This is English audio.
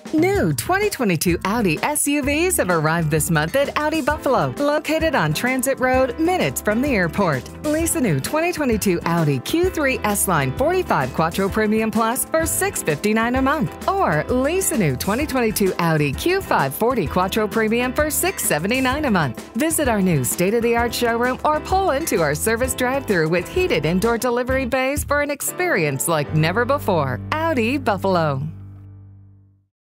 New 2022 Audi SUVs have arrived this month at Audi Buffalo, located on Transit Road, minutes from the airport. Lease a new 2022 Audi Q5 S-Line 45 Quattro Premium Plus for $659 a month. Or lease a new 2022 Audi Q5 40 Quattro Premium for $679 a month. Visit our new state-of-the-art showroom or pull into our service drive-thru with heated indoor delivery bays for an experience like never before. Audi Buffalo.